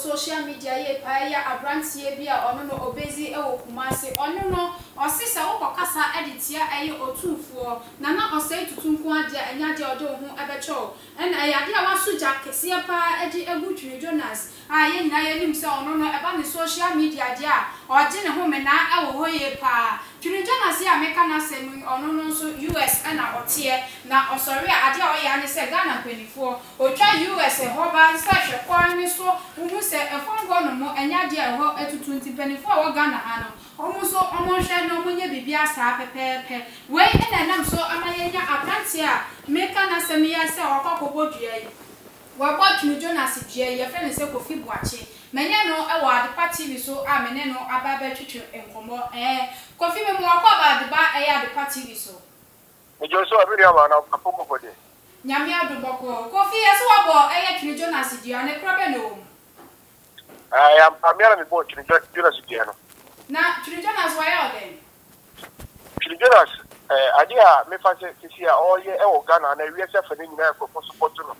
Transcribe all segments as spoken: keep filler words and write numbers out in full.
social media ye pa ya abrantie bi a ono no obezi e wo Kumasi ono no osisa wo kokasa editia eye otunfuo na na osai tutunku ade anya de ode ho ebecho na ya de a wasuja kese pa edi egu Twini Jonas a ye nyina ye nim se ono no eba ne social media de a oje ne ho mena e wo ho ye pa Twini Jonas ya meka na semu ono no so U S na otie na osori ade a oya ne se Ghana penifo otwa U S e ho ba nsa hwekwa ni so hu se efongo no mo enya de e ho etutu nti penifo a wo Ghana ha no omo so omo hwe no mo nya bibia sa pepepe we ena nam so amayenya abrantie a meka na semu ya se okokobodua yi wabo Twini Jonas dua yi fe ne se Kofi Boache menye no e wa Adepa T V so a menye no aba ba twetwe enkomo eh Kofi me mo akwa ba Adepa e Adepa T V so ejo so abiri ama na apoko kode nyame adoboko Kofi yeso wabo e Twini Jonas dua ne krobe no wo I am amira me bo Twini Jonas dua no na Twini Jonas wa ya oden Twini Jonas eh adia me fa se kisi a oye e wo Ghana na wi se fa ne nyina ko support no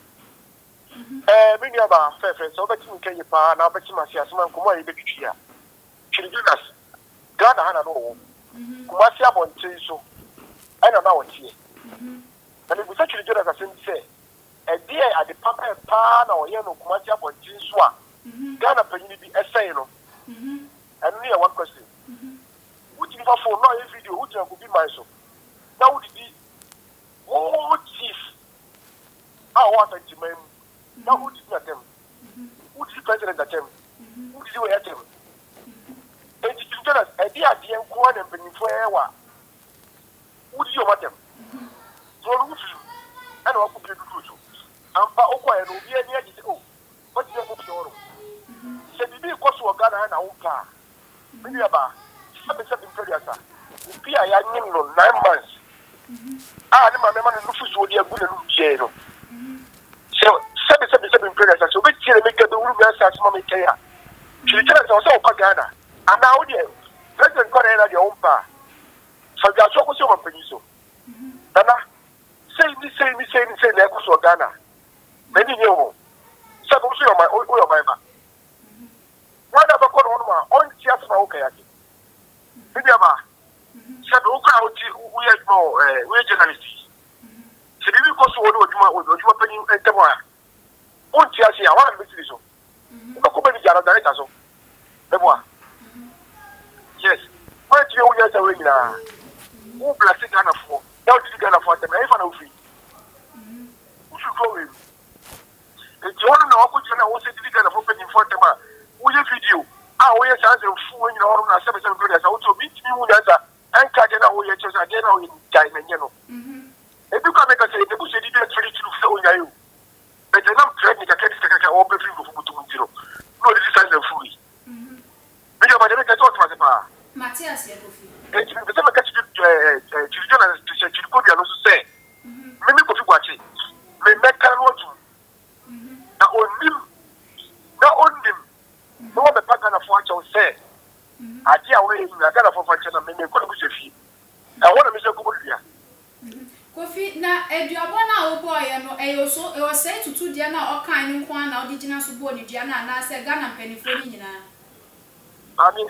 eh me nua ba fe fe so beti nke yi pa na beti ma si asema nkomo ayi betwi a Twini Jonas Ghana ha na no wo kuma si abonte so ana na wo tie na me busa Twini Jonas asem se e die ade papa pa na wo ye no kuma si abonte so a Ghana panyi bi esai no and me one question which if for no a video which could be my so now would be oh chief how what a man now who did not them who is president at them who did you at them and you tell us a dear dear one and bring for ever who did you want them so who and what could you do and for okay and we are near this oh what is your your said you because we Ghana and our car maybe about seven seven period sir we are young no nine months ah the man man no fusu odi agu na no je no so seven seven seven period sir so we tell make the rule be as mama make ya Twini Jonas so so Ghana and now the president corner na your own pa so ga so ko so man pani so dana say me say me say me say na ko so Ghana many you mo so ko so your my o your my ma wanda ba ko no ma on tia so o kaya ki bidia ba sabe o ka o ti o ye mo eh o ye journalist se bibi ko so o do juma o do juma pani ente mo on tia si a wa be ti so ko ko be jara da eta so e bo yes what you o ye sa we na o blast Ghana for now ti Ghana for them e fa na o fi o su go we e ti ono na o ko ti na o se ti Ghana for pani for them a we video ah we chance fu we na oru na seven seven period so to meet me we answer and ka na we chance again na we guy na nye no mhm e bi ka make say e bu se di be three two so nya you but na trade ni ka ka ka ka o be free go futu mutiro no this is the free mhm bi ka ba de ka to to pa Matthias ya Kofi e ti be se me ka ti eh Twini Jonas ti se ti ko bi alo so say mhm me me Kofi Boache me me ka no tu mhm na onim na onim no be pack na for acho say ade a we na Ghana for function na me me ko no se fi e wona me se ko bodua Kofi na eduabo na wo boy no e yo so e wo say tutu dia na o kan ni nko na o digina so bo ni dia na na say Ghana penifo ni nyina ami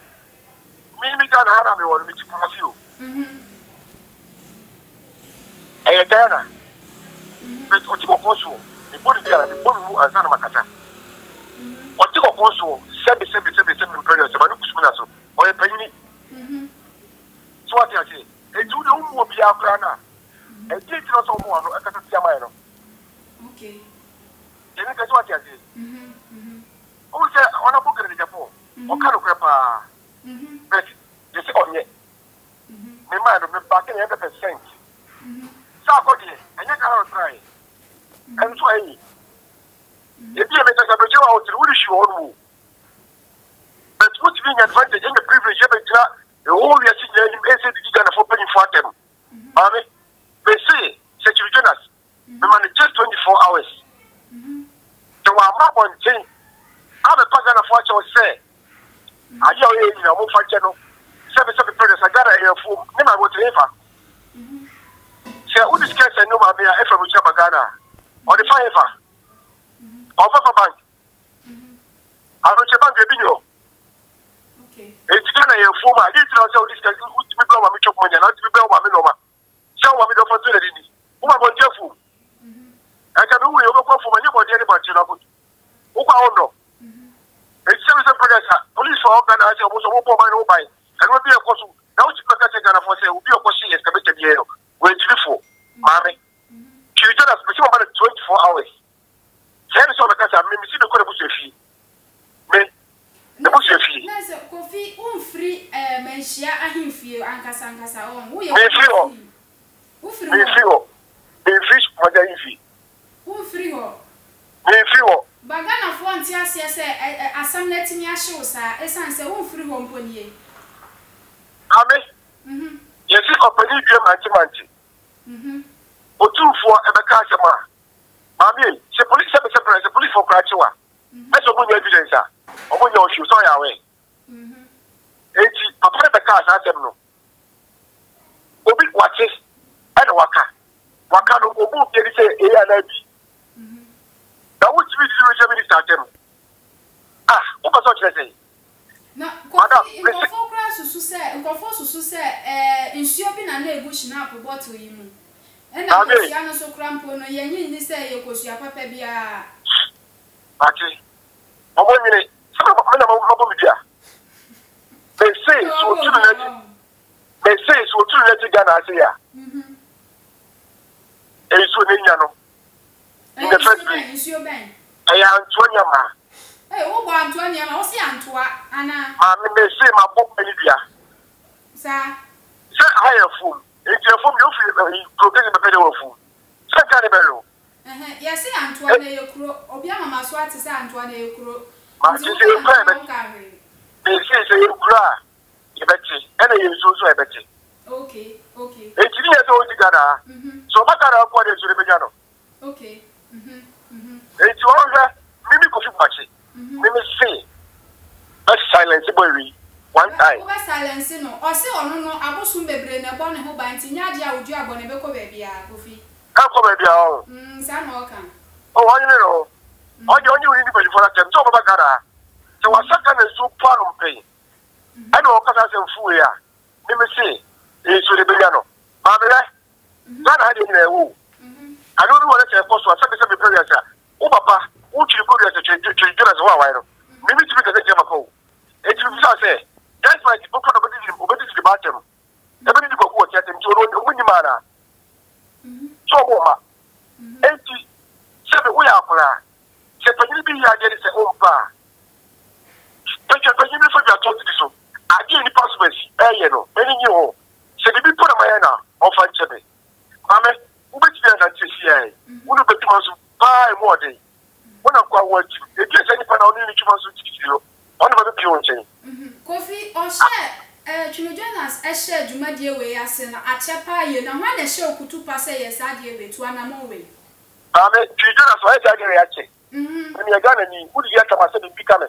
mi mi Ghana ha me wo mi ti pa fi o mhm e Ghana me o ti ko ko so e bo dia na e bo mu azana makata o ti ko ko so sebi sebi sebi sebi period se manu kusumina so o ye panyi mhm so ati ati e tu de umu bi akra na e ti ti no so mu ano e ka ti ama no okay e ni ka so ati ati mhm mhm o se ona bo kere de japo o ka no kre pa mhm bet je se onye mhm me ma no me ba ke one hundred percent mhm sa ko di enya ka ro try en so ayi e bi me ta sa be je wa o ti wuri shi o no but what being advantage in the privilege of it, the whole year sitting in the Ghana for paying for them. I mean, they say, Twini Jonas, the man just twenty-four hours. So I'm not on chain. I'm a person of what I say. I hear you in a move for channel. Seven, seven predators, I got a hair for them. I want to ever. So, who is case I know my beer ever with Ghana or the fire or Papa Bank? Aroche bank e binyo. Okay. E ti kana ye foma, di ti na se o discuss u ti be wa mi chop money na ti be wa mi no ma. Se wa mi do for to le di. U ma bo jefu. Mhm. E ka bi wu ye o ko foma ni bo de ni ba chi na ko. U kwa ondo. Mhm. E ti se se progressa. Police for Ghana se o bo so bo bo ma no bai. E no bi e ko so. Na u ti ka ka Ghana for se u bi o ko shi yes ka be te bi e no. We ti before. Mame. She told us we about twenty-four hours. Say so because I me see the code bush fee. Me. The bush fee. Na se Kofi un free eh menhia ahemfie ankasa ankasa on. Wo ye. Me free ho. Wo free. Me free ho. Me fish for the ahemfie. Wo free ho. Me free ho. Bagana fo anti ase se asam na timi ahye wo sa esan se wo free ho mponie. Ame. Mhm. Yes, company dream anti-manti. Mhm. Otufo ebeka asema. Mami, se police se se se police for krachiwa. E so bunya evidence a. Obunya oshu so ya we. Mhm. Eti papa ebeka asem no. Obi wache e na waka. Waka no obu bi se e ya na bi. Mhm. Da wo ti bi di se minister atem. Ah, o ba so chere sei. Na ko kra susu se, nkofo susu se eh nsuo bi na na egushi na apple bottle yi mu. Ena ko sia no so krampo no yenyi ni se ye kosua papa bia. Ati. Omo nyine, sama me na mo bo bia. They say so tu na. They say so tu na ti Ghana say ya. Mhm. E so ne nya no. In the first place. Nsuo ben. Aya Antonia ma. Eh, wo bo Antonia ma, wo si Antoa ana. Ah, me me say ma bo pani bia. Sa. Say I am fool. Enti e fom yo fi protect me pede wo fu. Say ka ne bello. Eh, yes say Antoa na yekuro. Obi amama so ati say Antoa na yekuro. Ma ti say pa be. Me say say yekura. E beti. E na yeso so e beti. Okay, okay. Enti ni yeso o ti Ghana. Mhm. So ba Ghana ko de so le benya no. Okay. Mhm. Mhm. Enti o hwe mimi ko fi bachi. Mimi say. But silence boy. One time. Oba silence no. O se onu no abosun bebre na bo ne ho ba nti nya dia odu abo ne be ko ba bia Kofi. E ko ba bia o. Mm, sa no kan. O wa ni no. O je onyi uri ni be for that time. So ba Ghana. Se wa saka na so parum pay. I know ka sa se fu ya. Mimi say. E so le bia no. Ma be le. Ghana ha de ni e wo. Mhm. I don't know what say cost wa sabe sabe prayer sa. O papa, o chiri ko de se chiri chiri jira so wa wa no. Mimi ti be ka se jema ko. E ti bi sa say. That's why the book of the Obedi to the bottom. Every go watch at him to run mana. So, Woma. Eighty seven we are for her. Say, but you be here, there is a home bar. But you're going to forget to this. I give the possibility, eh, you know, many you. Say, the people of Mayana or Fanchebe. Mamma, who bet you that you see, who bet you must buy more day. When I'm going to watch you, if there's any panel, you must do. On the pure chain. Kofi o share eh Twino Jonas e share dwumadie we ase na achepa ye na hwa na share okutu pa se yes adie betu anamo we. Ame Twino Jonas o e jage re ache. Mhm. Ni Ghana ni udi ya kama se bi kame.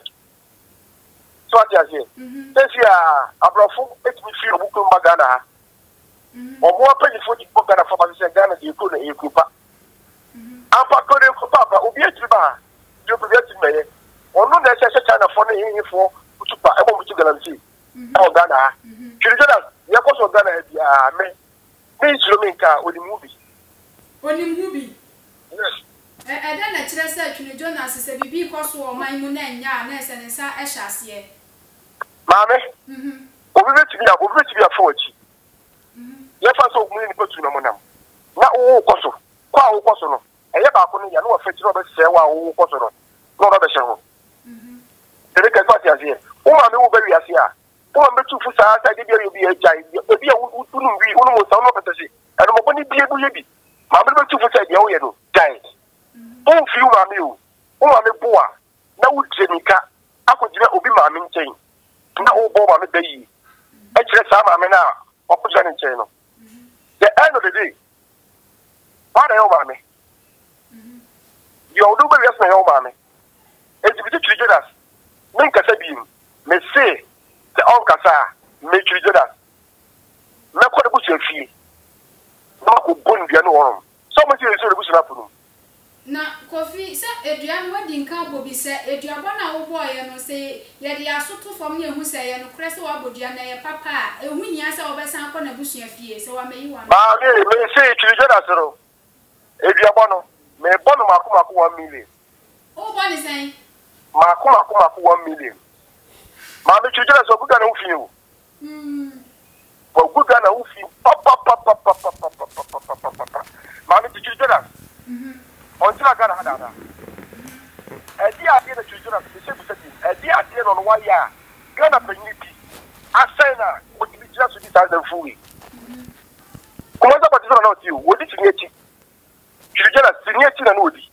So ati azie. Mhm. Tesi a abrofo etimi fi obuku mba Ghana. Mhm. Omo apani fo di Ghana fo ba se Ghana di ko na ekupa. Mhm. Ampa ko re ko papa obi etimi ba. Yo bi etimi meye. Onu na se se China fo na yin fo utupa e mo mutu galanti. O Ghana. Twino Jonas ye ko so Ghana bia me. Me suro me nka odi movie. Oni movie. Yes. Eh eh da na kire se Twino Jonas se bibi ko so o man mu na nya na se ne sa e hyase. Mame. Mhm. Obi beti bia, obi beti bia fo achi. Mhm. Ye fa so ogun ni petu na monam. Na wo ko so. Kwa wo ko so no. Eye ba ko no ya no wa fetiro be se wa wo ko so no. No ba be se ho. Mhm. Ere ka fa ti asie. O ma me wo be wi asie a. O ma betu fu sa sa de bia yo bi e jai. Obi a unu wi unu mo sa no petese. Eno mo boni bia bu ye bi. Ma me betu fu sa de wo ye no. Jai. O fi wo ma me o. O ma me boa. Na wo trenika. Akojira obi ma me nchen. Na wo bo ma me bayi. E kire sa ma me na opujira ni nchen no. The end of the day. What are you ma me? Mhm. You do be yes na yo ma me. E ti bi Twino Jonas. Men ka sa bi me say the on kasa me Twino Jonas. Na ko de bu se fi. Na ko bon bia no worum. So mo ti so de bu se na funu. na Kofi se eduan wadi nka bobi se eduabo na wo boy no se ye de asoto fom ne hu se ye no krese wa bodua na ye papa ehu nya se obesan akọ na busua fie se wa meyi wa ma me me se twije da soro eduabo no me bono makoma ko one million o boni sen makoma makoma ko one million ma me twije da so buga na ufi o mm bo buga na ufi papa papa papa papa papa ma me twije da mhm onti aga na hada edi ade na twije da se se se edi ade no wa ya Ghana penyipi asena o ti bi jira so di thousand fuwi kuma za patisa na oti o di tinye chi twije da tinye chi na no di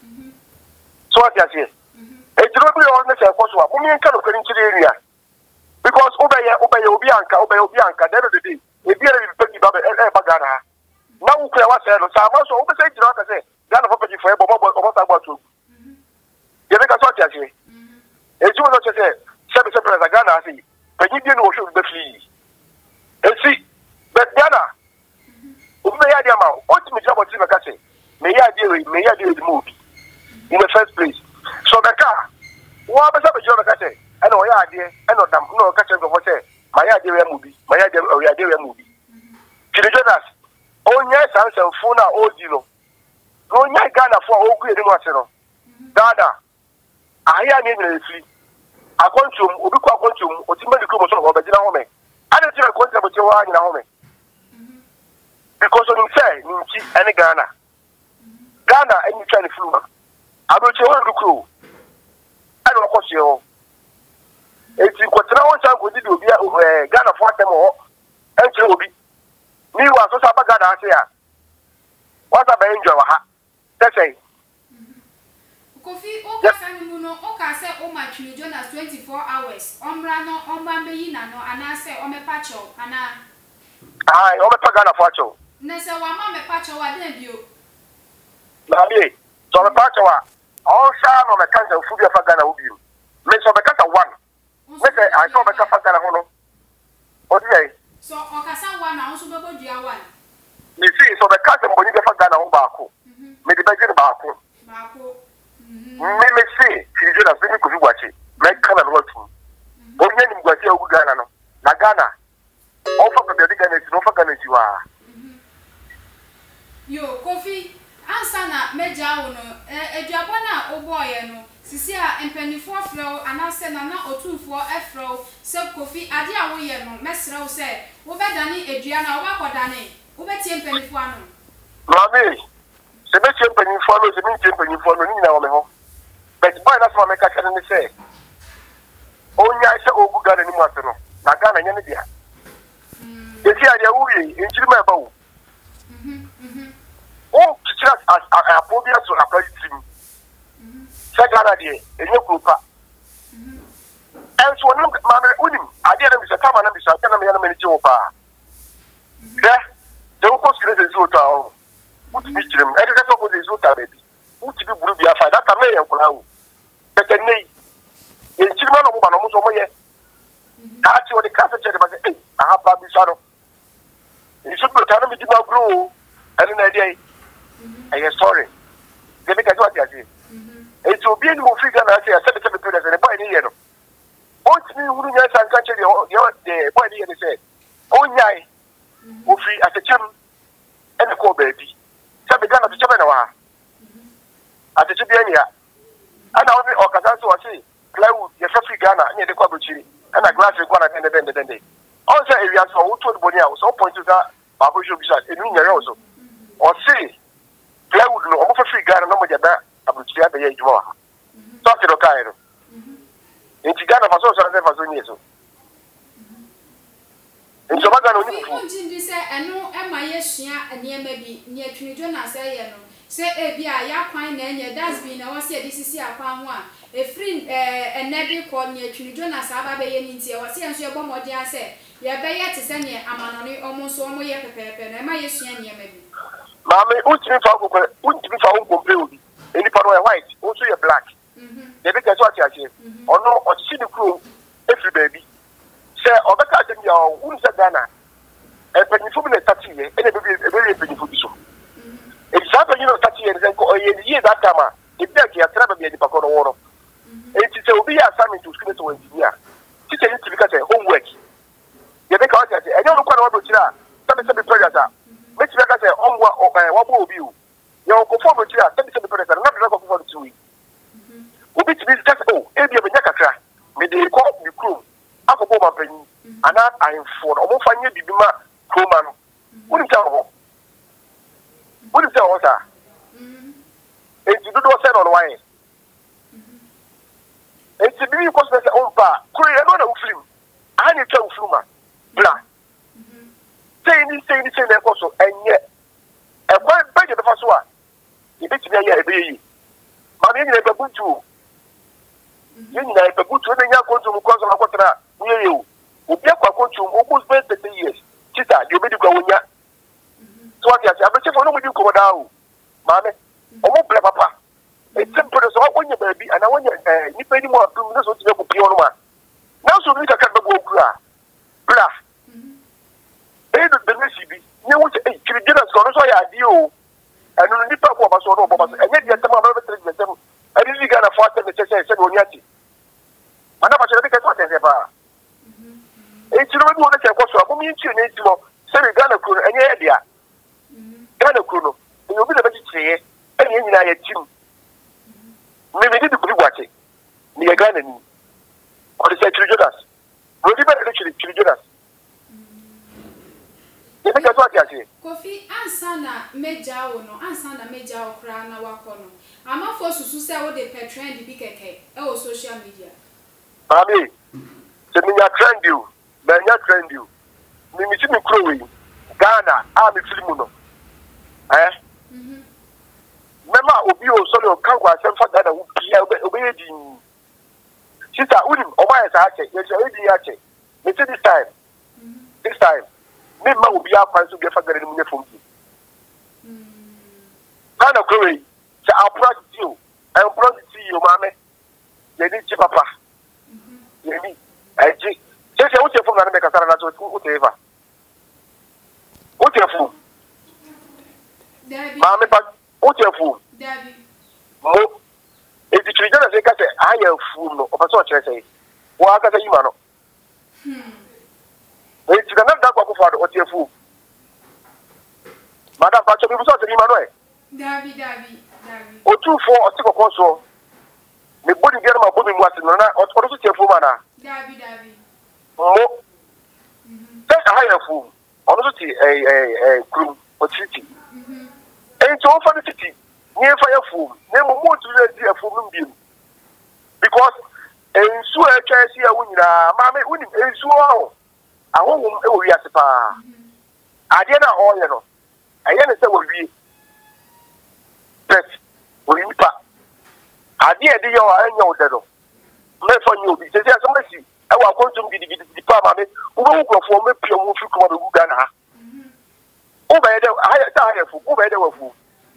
so what you say e jiro bi o na se koso a kuma nka no kwani chiri area because obeye obeye obi anka obeye obi anka there the day e bi ere bi peki ba e ba Ghana na wo kura wa se no sa ma so obese jira ka se Ghana for peki for e bobo bobo sa gba to ye be ka so what you say e jiro no se se se se presa Ghana say penyi bi no wo show be free e si but Ghana obi ya dia ma o ti mi jira boti me ka se me ya dia me ya dia di mo bi in the first place so the car what be say be ka say and o ya ade and o dam no ka say go for say my ade we mu bi my ade o ya ade we mu bi Kiri Jonas onya sansan fu na odi no onya Ghana fo o ku edimu ase no dada ahia ni nyina efi akontum obi kwa akontum otimba di ko so o be gina ho me ade ti akontum bo ti wa nyina ho me because on say ni nchi ene Ghana Ghana eni twa ni flu adoche wo dukro ade wo kwose o eti kwotena won chan ko didi obi Ghana fo atem ho enche obi ni wa so sa ba Ghana ase ya what about enjoy wa ha say Kofi o ka sa ni mu no o ka se o ma Kiri Jonas twenty-four hours omra no omba meyi na no ana se o me pacho ana ai o me pa Ghana fo acho na se wa ma me pacho wa den bio na le so me pacho wa o sha no me kan se fu bi fa Ghana wo bi me so me ka sa one me say I so me ka fa Ghana ho no o di so o ka sa one na o so be bodua one ni si so me ka se mboni be fa Ghana ho ba ko me de be gina ba ko ba ko me me si Kiri Jonas me ko fi gwachi me kana no tu o nya ni gwachi o Ghana no na Ghana o fa be de Ghana si no fa Ghana si wa yo Kofi ansa na meja wo no eduabo na oboye no sisi a empanifo afro anase na na otufo afro se Kofi ade a wo ye no mesre wo se wo bedane edua na wo bakodane wo betie empanifo anu mami se be tie empanifo anu se me tie empanifo anu ni na wo me ho but boy na so me ka kene ni se onya se ogu Ghana ni mu ase no na Ghana nya ne dia mm esi ade wo yi enchiri ma ba wo mhm mhm o just as a phobia to apply team mhm se Ghana die enye kupa mhm and so no mama unim ade na bi se kama na bi se kana me na me ni je wo pa de de ko sire de zo ta o uti bi jirem e de so ko de zo ta baby uti bi buru bi afa that time e nkura wo de kenei e chirima no mo ba no mo so mo ye ka ti o de ka se je de ba se eh aha ba bi so no e so ko ta na mi di ba grow and na dey I sorry. They make a what you say. It's obi ni mo figure na say seven seven two the boy ni here no. O ti ni wuru nya san ka chiri the boy ni here say. O nyai. O fi atechem e na ko baby. Say be Ghana to chebe na wa. Atechem bi anya. Ana o ni o kasa so o say plywood ye fa fi Ghana nya de kwa bochiri. Ana glass kwa na den den den den. O say area so o to boni a so point to that babo show bi say enu nya yo so. O say plywood no omo fa free Ghana no mo jada abuchi abe ye ejuma ha so ti do kai no nti Ghana fa so so na fa so ni so nti ba Ghana oni fu nti ndi se eno e ma ye sua eniema bi ni Kiri Jonas ye no se e bi a ya kwan na enye dasbin na wo se de sisi akwan ho a e free eh enedi ko ni Kiri Jonas aba be ye ni nti e wo se enso e bomodi ase ye be ye te se ne amanoni omo so omo ye pepepe na e ma ye sua eniema bi mama ultimi fa ko ultimi fa ko pe obi eni pa no e white o so ye black mhm de be ka so ati ati ono o ti ni kro every baby se obeka dem ya unu se Ghana e penifo bi na tati ye ene be be be penifo bi so mhm e Sasa you know thirty years ago or years that time the back ya traba be di pakono woro enti se obi ya assignment to school to engineer teacher need to be say homework ye be ka o say e no kwa na wo kira sabe sabe predator me ti be ka say onwa wa bo obi o ye ko fo bo kira sabe sabe predator na be ko fo two weeks obi ti be just oh e bi e nya kakra me dey call the crew akobo ma panyi ana ahemfo no mo fanye bibima kroma no woni ta ho woni ta ho sa enti do do se no why enti bi ko se on pa kuri e no na uflim ani twa ufluma bla say ni say ni say na ko so enye e kwa ba je fa so a e bi ti ya e bi yi ma me ni e babutu ye ni na e babutu na nya ko so mu ko so akotra ni ye o obi akwa ko chu almost thirty years tita de obi di kwa wonya so what ya say abeche fo no mu di ko da o ma me omo bla papa e tempo so wonya ba bi ana wonya eh nipa ni mo adum na so ti ko pio no ma na so ni ka ka ba okura bla e do de nesi bi ni wo e kiri gina so no so ya di o anu nipa ko ba so no bo ba so enye di tema ba ba tre di tema ani li ga na fa te ne se se se no nyati mana ba so de ka so te se ba e ti no bi wo na ke ko so ko mi nti ne ti mo se ri ga na kuro enye ya dia ga na kuro no e obi da ba ti tiye enye nyina ya tim me me di di gwache ni ya ga na ni ko de se kiri jodas wo di ba de kiri kiri jodas e be ka so ati ase Kofi ansana meja wo no ansana meja wo kra na wakọ no amafo susu se wo de pe trend bi keke e wo social media ami se mi ya trend you na ya trend you mi mi ti mi kro wi Ghana a mi film no eh mhm mema obi o so le o kan kwa sem fa Ghana wo bia obi ye di sita unim o ma ya sa ache ye so e di ya che me say this time this time me ma obi akwa so ge fa Ghana ni mu ne fom ti Ghana kro wi se approach you and approach you ma me ye ni chi papa ye ni eji se se o che fom na me kasara na so o te eva o te fu Dabi ma me pa o te fu Dabi mo e di kiri jana se ka se aya fu no o pa so chere se wo aka se yima no hmm e ti na da kwa ku fa do o te fu madam pa cho bi so te yima no e Dabi Dabi Dabi o tu fo o ti kokon so me body gere ma body mu ati no na o so te fu ma na Dabi Dabi mo mhm se aya fu o so ti eh eh krum o titi mhm e ti o fa titi ni fa ya fu ne mo mo tu le di afu mu bi because ensu e twa si ya wunyira ma me unim ensu aho ahonhom e wo wi ase pa ade na o ye no aye ne se wo wi pet wo wi pa ade e de yo anya wo de no me fa nyi obi se se so masi e wa kontum gidi gidi di pa ma me wo wo krofo me pia mo fi kuma be gu Ghana ha wo ba ye de ha ta ha fu wo ba ye de wa fu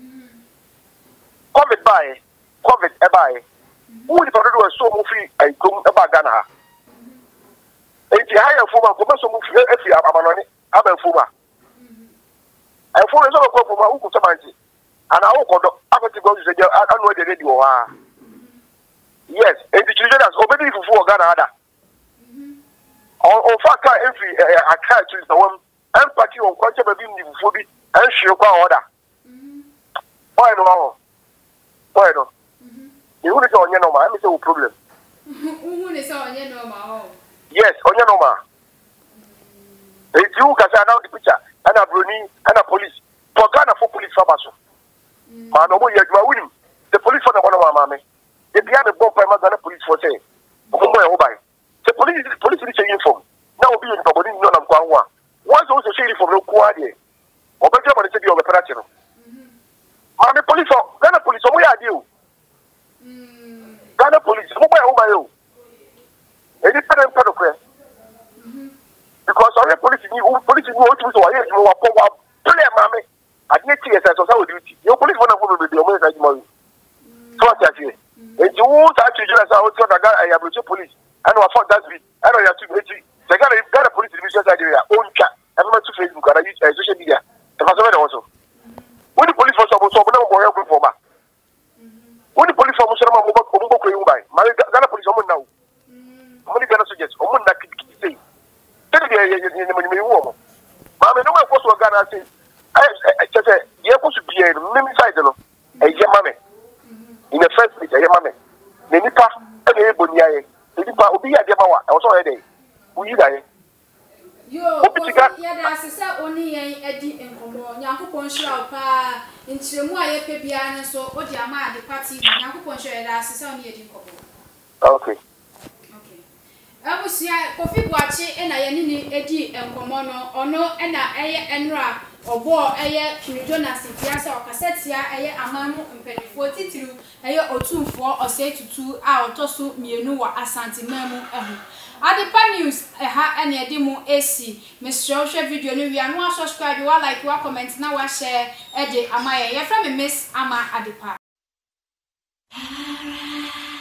COVID by COVID e by who the product so mo free ai kom e ba Ghana ha e ti ha ya fu ma ko so mo free e fi abaloni aba fu ma e fu so ko fu ma u ku tamanti ana u ko do abati go se anu de de wo ha yes e ti children as obedi fu fu Ghana ada o fa ka e fi aka tu so won empathy on kwache ba bi ni fu bi an hwe kwa order why no why no you who is on your normal? I say problem. Who is on your normal? Yes, on your normal. It's you can say now the picture and a Bruni and a police. For Ghana for police for Basso. Man, no more you are winning. The police for the one of our mammy. If you have a bomb by Ghana police for say, the police police is changing from now be in Baboni no nam kwa. Once also changing from no quadie. Or better than the city of operation. Mammy police for Ghana police, so we are you. Ghana police, who buy who buy you? Any parent part of it. Because all the police knew police knew what to do. I know what power play, mammy. I didn't see a sense of duty. Your police want to go with the American money. So what I say? And you won't actually just out to the guy. I have a police. I know I thought that's it. I know you have to go to the Ghana police division side area. Own chat. I remember to Facebook and I use social media. The first one also. When the police was supposed to here mimi side no e ye mame in the first place e ye mame ne nipa e be boni aye ne nipa obi ya de ma wa e wo so ye dey wo yi daye yo ya da sesa oni yen edi enkomo nyankopon hira pa nchiremu aye pe bia ne so odi ama ade party nyankopon hira da sesa oni edi enkomo okay okay abusia Kofi Boakye ena ye ni edi enkomo no ono ena eye enra obo eye King Jonas Tiasa okasetia eye amanu mpenifo titiru eye otumfo ose tutu a otoso mienu wa Asante Mamu ehu Adepa News eha ene edi mu esi mesro hwe video no wi anu subscribe wa like wa comment na wa share ede amaye ye fra me Miss Ama Adepa